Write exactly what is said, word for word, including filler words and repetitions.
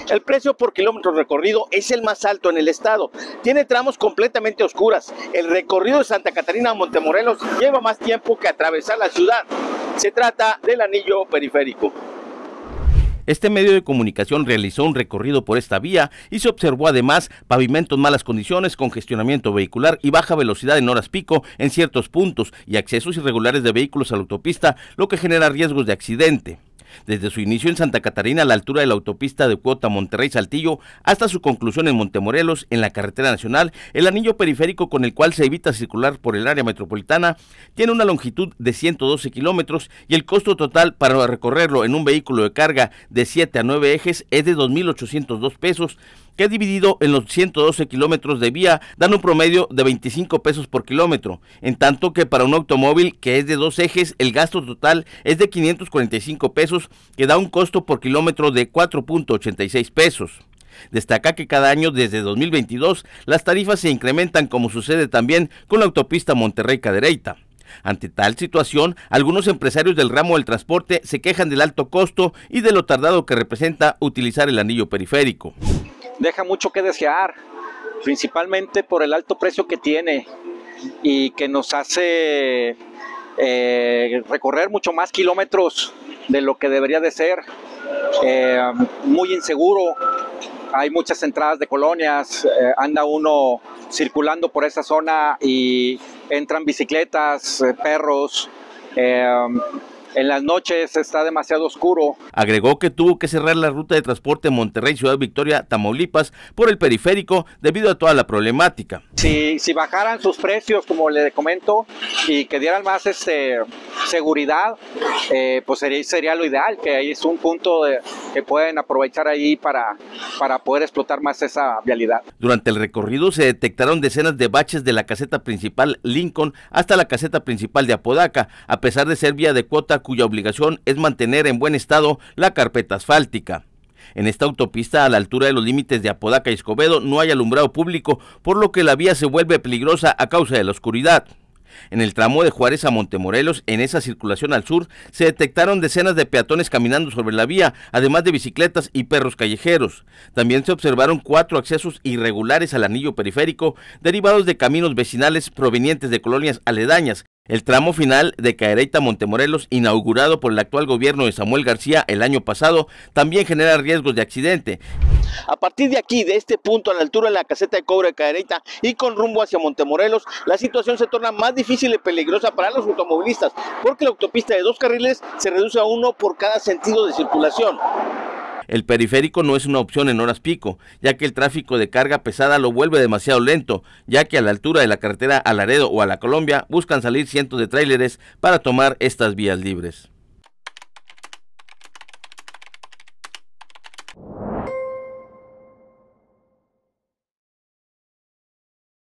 El precio por kilómetro recorrido es el más alto en el estado. Tiene tramos completamente oscuras. El recorrido de Santa Catarina a Montemorelos lleva más tiempo que atravesar la ciudad. Se trata del anillo periférico. Este medio de comunicación realizó un recorrido por esta vía y se observó además pavimento en malas condiciones, congestionamiento vehicular y baja velocidad en horas pico en ciertos puntos y accesos irregulares de vehículos a la autopista, lo que genera riesgos de accidente. Desde su inicio en Santa Catarina, a la altura de la autopista de Cuota Monterrey-Saltillo, hasta su conclusión en Montemorelos, en la carretera nacional, el anillo periférico con el cual se evita circular por el área metropolitana tiene una longitud de ciento doce kilómetros y el costo total para recorrerlo en un vehículo de carga de siete a nueve ejes es de dos mil ochocientos dos pesos, que dividido en los ciento doce kilómetros de vía dan un promedio de veinticinco pesos por kilómetro, en tanto que para un automóvil que es de dos ejes el gasto total es de quinientos cuarenta y cinco pesos, que da un costo por kilómetro de cuatro punto ochenta y seis pesos. Destaca que cada año desde dos mil veintidós las tarifas se incrementan, como sucede también con la autopista Monterrey-Cadereyta. Ante tal situación, algunos empresarios del ramo del transporte se quejan del alto costo y de lo tardado que representa utilizar el anillo periférico. Deja mucho que desear, principalmente por el alto precio que tiene y que nos hace eh, recorrer mucho más kilómetros de lo que debería de ser, eh, muy inseguro. Hay muchas entradas de colonias, eh, anda uno circulando por esa zona y entran bicicletas, eh, perros. Eh, En las noches está demasiado oscuro. Agregó que tuvo que cerrar la ruta de transporte Monterrey-Ciudad Victoria, Tamaulipas, por el periférico debido a toda la problemática. Si, si bajaran sus precios, como le comento, y que dieran más este, seguridad, eh, pues sería, sería lo ideal, que ahí es un punto de, que pueden aprovechar ahí para, para poder explotar más esa vialidad. Durante el recorrido se detectaron decenas de baches de la caseta principal Lincoln hasta la caseta principal de Apodaca, a pesar de ser vía de cuota cuya obligación es mantener en buen estado la carpeta asfáltica. En esta autopista, a la altura de los límites de Apodaca y Escobedo, no hay alumbrado público, por lo que la vía se vuelve peligrosa a causa de la oscuridad. En el tramo de Juárez a Montemorelos, en esa circulación al sur, se detectaron decenas de peatones caminando sobre la vía, además de bicicletas y perros callejeros. También se observaron cuatro accesos irregulares al anillo periférico, derivados de caminos vecinales provenientes de colonias aledañas. El tramo final de Cadereyta a Montemorelos, inaugurado por el actual gobierno de Samuel García el año pasado, también genera riesgos de accidente. A partir de aquí, de este punto, a la altura de la caseta de cobre de Cadereyta y con rumbo hacia Montemorelos, la situación se torna más difícil y peligrosa para los automovilistas, porque la autopista de dos carriles se reduce a uno por cada sentido de circulación. El periférico no es una opción en horas pico, ya que el tráfico de carga pesada lo vuelve demasiado lento, ya que a la altura de la carretera a Laredo o a la Colombia buscan salir cientos de tráileres para tomar estas vías libres.